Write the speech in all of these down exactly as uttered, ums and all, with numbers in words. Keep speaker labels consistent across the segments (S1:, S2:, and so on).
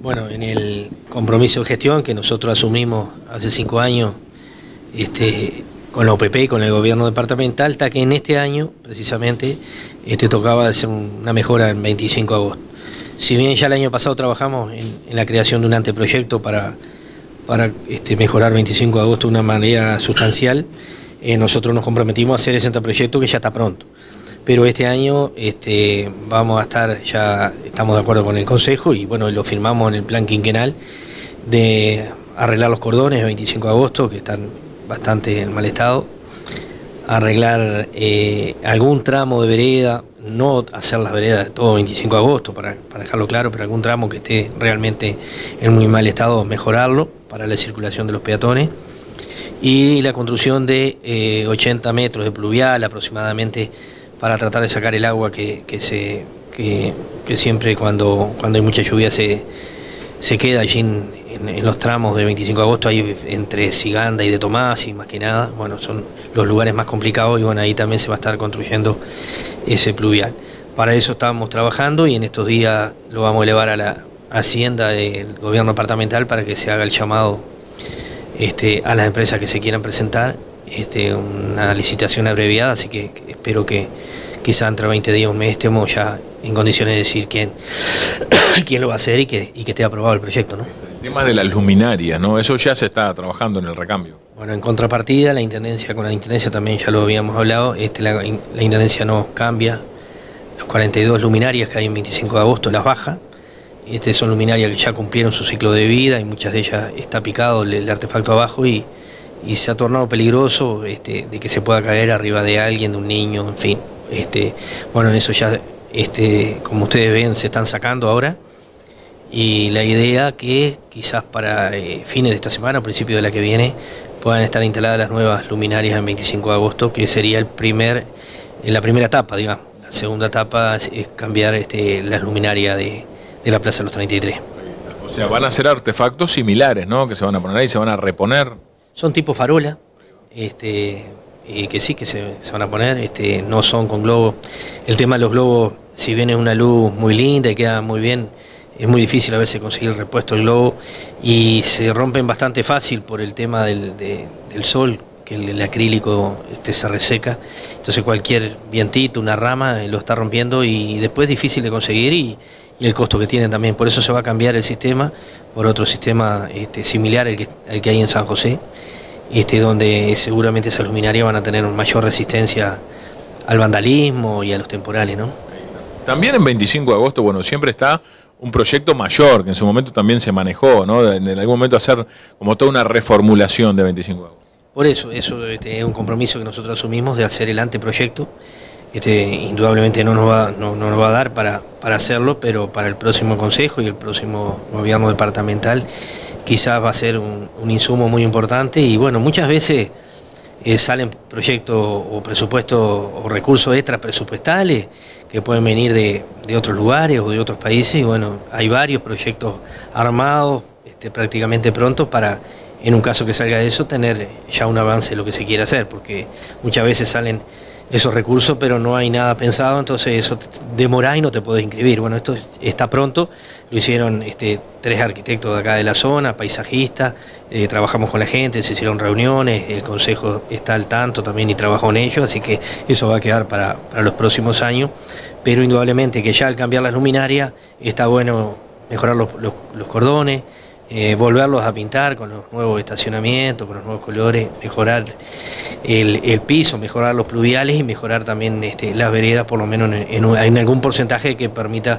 S1: Bueno, en el compromiso de gestión que nosotros asumimos hace cinco años este, con la O P P y con el gobierno departamental, está que en este año, precisamente, este, tocaba hacer una mejora el veinticinco de agosto. Si bien ya el año pasado trabajamos en, en la creación de un anteproyecto para, para este, mejorar veinticinco de agosto de una manera sustancial, eh, nosotros nos comprometimos a hacer ese anteproyecto que ya está pronto. Pero este año este, vamos a estar, ya estamos de acuerdo con el Consejo y bueno, lo firmamos en el plan quinquenal de arreglar los cordones el veinticinco de agosto, que están bastante en mal estado, arreglar eh, algún tramo de vereda, no hacer las veredas de todo veinticinco de agosto, para, para dejarlo claro, pero algún tramo que esté realmente en muy mal estado, mejorarlo para la circulación de los peatones, y la construcción de eh, ochenta metros de pluvial aproximadamente, para tratar de sacar el agua que, que, se, que, que siempre cuando, cuando hay mucha lluvia se, se queda allí en, en, en los tramos de veinticinco de agosto, ahí entre Siganda y de Tomás, y más que nada, bueno, son los lugares más complicados y bueno, ahí también se va a estar construyendo ese pluvial. Para eso estábamos trabajando y en estos días lo vamos a elevar a la hacienda del gobierno departamental para que se haga el llamado este, a las empresas que se quieran presentar. Este, una licitación abreviada, así que espero que quizá entre veinte días o un mes estemos ya en condiciones de decir quién, quién lo va a hacer y que, y que esté aprobado el proyecto, ¿no?
S2: El tema de las luminarias, ¿no? Eso ya se está trabajando en el recambio.
S1: Bueno, en contrapartida, la Intendencia, con la Intendencia también ya lo habíamos hablado, este, la, la Intendencia no cambia, las cuarenta y dos luminarias que hay en veinticinco de agosto las baja. Este, son luminarias que ya cumplieron su ciclo de vida y muchas de ellas está picado el, el artefacto abajo y y se ha tornado peligroso este, de que se pueda caer arriba de alguien, de un niño, en fin. Este, bueno, en eso ya, este, como ustedes ven, se están sacando ahora, y la idea que quizás para eh, fines de esta semana, o principios de la que viene, puedan estar instaladas las nuevas luminarias en veinticinco de agosto, que sería el primer, la primera etapa, digamos. La segunda etapa es, es cambiar este, las luminarias de, de la Plaza de los treinta y tres.
S2: O sea, van a ser artefactos similares, ¿no? Que se van a poner ahí, se van a reponer.
S1: Son tipo farola, este, eh, que sí, que se, se van a poner, este, no son con globos. El tema de los globos, si bien es una luz muy linda y queda muy bien, es muy difícil a veces conseguir el repuesto del globo y se rompen bastante fácil por el tema del, de, del sol, que el, el acrílico este, se reseca. Entonces cualquier vientito, una rama, lo está rompiendo y después es difícil de conseguir y, y el costo que tienen también. Por eso se va a cambiar el sistema por otro sistema este, similar al que, al que hay en San José. Este, donde seguramente esas luminarias van a tener mayor resistencia al vandalismo y a los temporales, ¿no?
S2: También en veinticinco de agosto, bueno, siempre está un proyecto mayor, que en su momento también se manejó, ¿no? En algún momento hacer como toda una reformulación de veinticinco de agosto.
S1: Por eso, eso este, es un compromiso que nosotros asumimos de hacer el anteproyecto. Este, indudablemente no nos va, no, no nos va a dar para, para hacerlo, pero para el próximo Consejo y el próximo gobierno departamental quizás va a ser un, un insumo muy importante y bueno, muchas veces eh, salen proyectos o presupuestos o recursos extra presupuestales que pueden venir de, de otros lugares o de otros países y bueno, hay varios proyectos armados este, prácticamente prontos para, en un caso que salga de eso, tener ya un avance de lo que se quiere hacer, porque muchas veces salen esos recursos pero no hay nada pensado, entonces eso demora y no te puedes inscribir. Bueno, esto está pronto, lo hicieron este, tres arquitectos de acá de la zona, paisajistas, eh, trabajamos con la gente, se hicieron reuniones, el consejo está al tanto también y trabajó en ello, así que eso va a quedar para, para los próximos años, pero indudablemente que ya al cambiar las luminarias está bueno mejorar los, los, los cordones, Eh, volverlos a pintar con los nuevos estacionamientos, con los nuevos colores, mejorar el, el piso, mejorar los pluviales y mejorar también este, las veredas, por lo menos en, en, en algún porcentaje que permita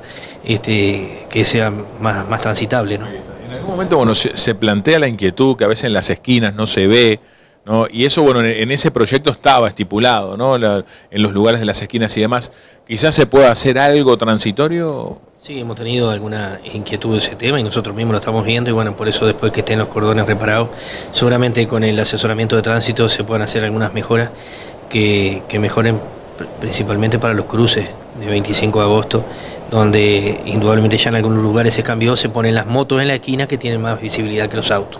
S1: este, que sea más, más transitable, ¿no?
S2: En algún momento bueno, se, se plantea la inquietud que a veces en las esquinas no se ve, ¿no? Y eso bueno, en, en ese proyecto estaba estipulado, ¿no? La, en los lugares de las esquinas y demás. ¿Quizás se pueda hacer algo transitorio?
S1: Sí, hemos tenido alguna inquietud de ese tema y nosotros mismos lo estamos viendo y bueno, por eso después que estén los cordones reparados, seguramente con el asesoramiento de tránsito se puedan hacer algunas mejoras que, que mejoren principalmente para los cruces de veinticinco de agosto, donde indudablemente ya en algunos lugares se cambió, se ponen las motos en la esquina que tienen más visibilidad que los autos.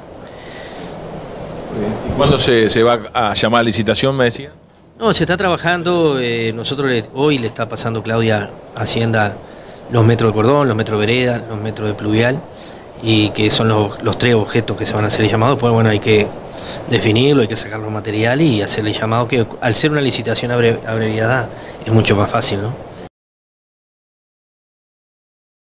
S2: ¿Y cuándo se, se va a llamar a licitación, me decía?
S1: No, se está trabajando, eh, nosotros le, hoy le está pasando Claudia Hacienda los metros de cordón, los metros de vereda, los metros de pluvial y que son los, los tres objetos que se van a hacer el llamado. Después, bueno, hay que definirlo, hay que sacar los materiales y hacerle llamado, que al ser una licitación abre, abreviada es mucho más fácil, ¿no?